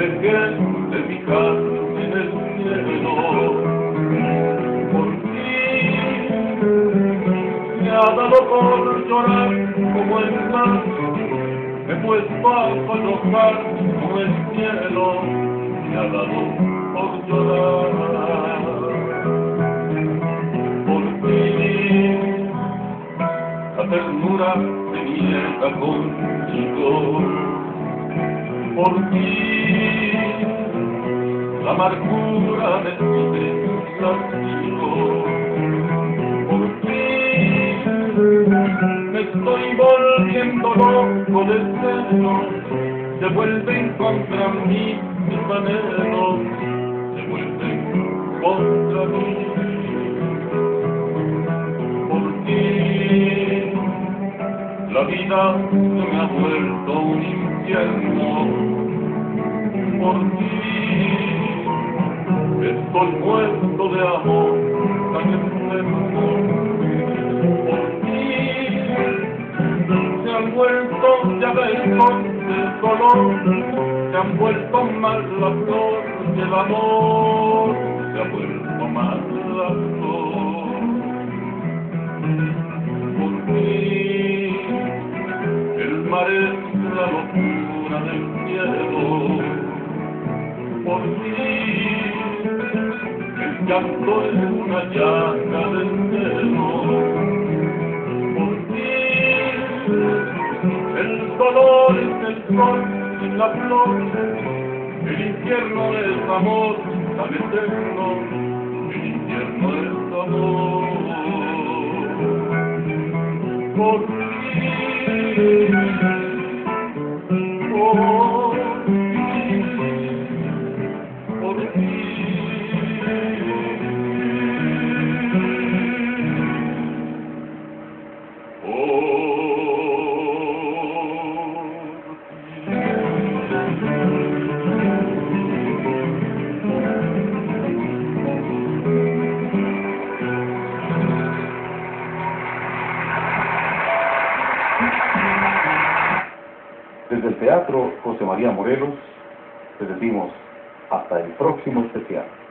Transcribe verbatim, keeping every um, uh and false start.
dejé de fijarme en el cielo. Por ti me ha dado por llorar como el mar, me he puesto a fallojar como el cielo, me ha dado por llorar. Por ti la ternura de mi vieja contigo, por ti la amargura de tu desafío, por ti me estoy volviendo loco de celos, se vuelven contra mí mis anhelos, se vuelven contra mí. Por ti la vida se me ha vuelto un infierno, por ti estoy muerto de amor tan enfermo, por ti se han vuelto llaveros del dolor, se han vuelto más la flor del amor, se ha vuelto más la flor. Por ti el mar es la locura del cielo, por ti el llanto es una llaga del cielo, por ti el dolor es el sol y la flor, el infierno es amor tan eterno, el infierno es amor. Por ti, por ti, por ti. Desde el Teatro José María Morelos, les decimos hasta el próximo especial.